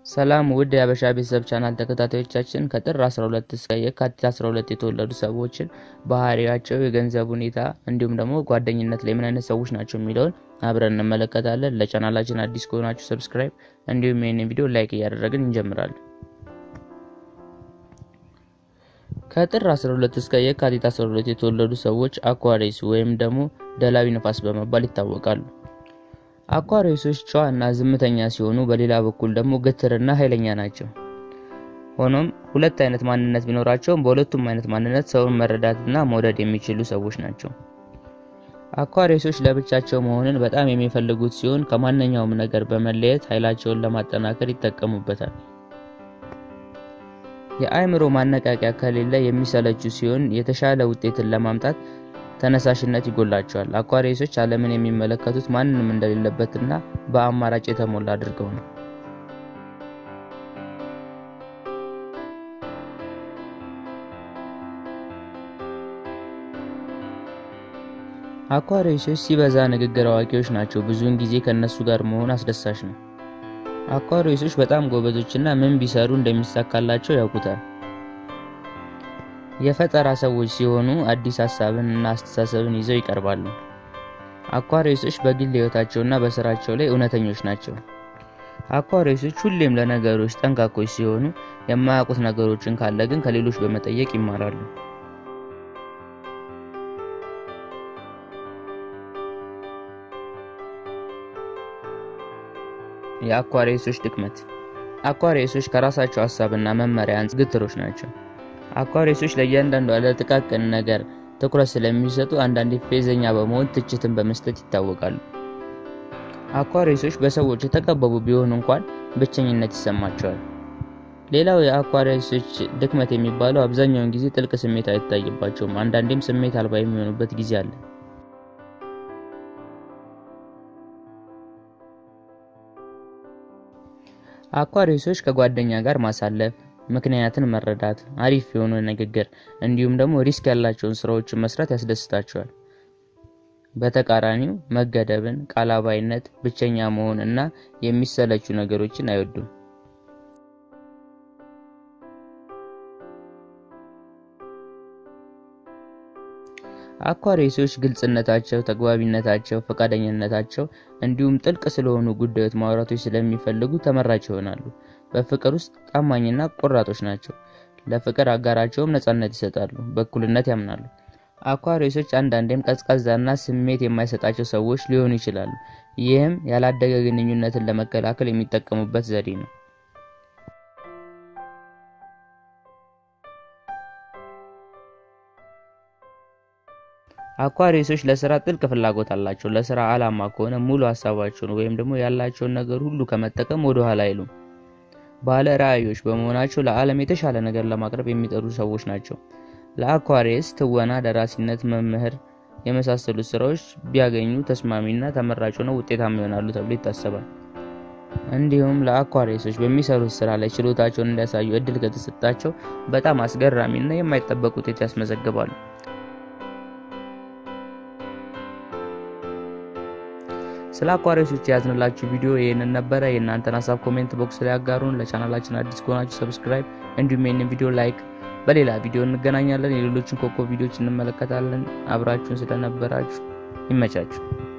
ሰላም ውድ የአበሻ ቤተሰብ ቻናል ተከታታዮቻችን ከጥር 12 እስከ የካቲት 12 የተወለዱ ሰዎችን ባህሪያቸው የገንዘብ ሁኔታ እንዲሁም ደግሞ ጓደኝነት ላይ ምን አይነት ሰዎች ናቸው የሚለውን አብረን እንመለከታለን። ለቻናላችን አዲስ ከሆናችሁ ሰብስክራይብ እንዲሁም ይሄንን ቪዲዮ ላይክ እያደረግን እንጀምራለን። ከጥር 12 እስከ የካቲት 12 የተወለዱ ሰዎች Aquarius ወይም ደግሞ ደላዊ ነፋስ በመባል ይታወቃሉ። Aquariuሶች ጨዋና ዝምተኛ ሲሆኑ በሌላ በኩል ደግሞ ግትርና ኃይለኛ ናቸው። ሆኖም ሁለት አይነት ማንነት ቢኖራቸውም በሁለቱም አይነት ማንነት ሰውን መረዳትና መውደድ የሚችሉ ሰዎች ናቸው። Aquariuሶች ለብቻቸው መሆንን በጣም የሚፈልጉት ሲሆን ከማንኛውም ነገር በመለየት ኃይላቸውን ለማጠናከር ይጠቀሙበታል። የአእምሮ ማነቃቂያ ከሌለ የሚሰለቹ ሲሆን የተሻለ ውጤትን ለማምጣት ተነሳሽነት ይጎላቸዋል። Aquariuሶች ዓለምን የሚመለከቱት ማንንም እንደሌለበትና በአማራጭ የተሞላ አድርገው ነው። Aquariuሶች ሲበዛ ንግግር አዋቂዎች ናቸው። ብዙውን ጊዜ ከነሱ ጋር መሆን አስደሳች ነው። Aquariuሶች በጣም ጎበዞችና ምን ቢሰሩ እንደሚሳካላቸው ያውቁታል። የፈጠራ ሰዎች ሲሆኑ አዲስ ሐሳብንና አስተሳሰብን ይዘው ይቀርባሉ። Aquariuሶች በግል ህይወታቸውና በስራቸው ላይ እውነተኞች ናቸው። Aquariuሶች ሁሌም ለነገሮች ጠንቃቆች ሲሆኑ የማያውቁት ነገሮችን ካለ ግን ከሌሎች በመጠየቅ ይማራሉ። የአኳሪዮሶች ድክመት Aquariuሶች ከራሳቸው ሐሳብና መመሪያ አንፃር ግትሮች ናቸው። Aquariuሶች ለእያንዳንዱ ለጥቃቅን ነገር ትኩረት ስለሚሰጡ አንዳንዴ ፌዘኛ በመሆን ትችትን በመስጠት ይታወቃሉ። Aquariuሶች በሰዎች የተከበቡ ቢሆኑ እንኳን ብቸኝነት ይሰማቸዋል። ሌላው የአኳሪዮሶች ድክመት የሚባለው አብዛኛውን ጊዜ ጥልቅ ስሜት አይታይባቸውም። አንዳንዴም ስሜት አልባ የሚሆኑበት ጊዜ አለ። Aquariuሶች ከጓደኛ ጋር ማሳለፍ፣ ምክንያትን መረዳት፣ አሪፍ የሆነ ንግግር እንዲሁም ደግሞ ሪስክ ያላቸውን ስራዎችን መስራት ያስደስታቸዋል። በተቃራኒው መገደብን፣ ቃላባይነት፣ ብቸኛ መሆን እና የሚሰለቹ ነገሮችን አይወዱም። Aquariuሶች ግልጽነታቸው፣ ተግባቢነታቸው፣ ፈቃደኝነታቸው እንዲሁም ጥልቅ ስለሆኑ ጉዳዮች ማውራቶች ስለሚፈልጉ ተመራጭ ይሆናሉ። በፍቅር ውስጥ ታማኝና ቆራጦች ናቸው። ለፍቅር አጋራቸውም ነፃነት ይሰጣሉ፣ በእኩልነት ያምናሉ። Aquariuሶች አንዳንዴም ቀዝቃዛና ስሜት የማይሰጣቸው ሰዎች ሊሆኑ ይችላሉ። ይህም ያላደገ ግንኙነትን ለመከላከል የሚጠቀሙበት ዘዴ ነው። Aquariuሶች ለስራ ጥልቅ ፍላጎት አላቸው። ለስራ ዓላማ ከሆነ ሙሉ ሐሳባቸውን ወይም ደግሞ ያላቸውን ነገር ሁሉ ከመጠቀም ወደ ኋላ አይሉም። ባለ ራዕዮች በመሆናቸው ለዓለም የተሻለ ነገር ለማቅረብ የሚጠሩ ሰዎች ናቸው። ለአኳሪየስ ትወና፣ ደራሲነት፣ መምህር የመሳሰሉት ስራዎች ቢያገኙ ተስማሚና ተመራጭ ሆነው ውጤታማ ይሆናሉ ተብሎ ይታሰባል። እንዲሁም ለአኳሪየሶች በሚሰሩት ስራ ላይ ችሎታቸውን እንዲያሳዩ እድል ከተሰጣቸው በጣም አስገራሚና የማይጠበቅ ውጤት ያስመዘግባሉ። ስለ Aquariuሶች ያዝንላችሁ ቪዲዮ ይሄንን ነበር። የእናንተን ሐሳብ ኮሜንት ቦክስ ላይ አጋሩን። ለቻናላችን አዲስ ከሆናችሁ ሰብስክራይብ እንዲሁም ይሄንን ቪዲዮ ላይክ። በሌላ ቪዲዮ እንገናኛለን። የሌሎችን ኮኮብ ቪዲዮዎች እንመለከታለን። አብራችሁን ስለነበራችሁ ይመቻችሁ።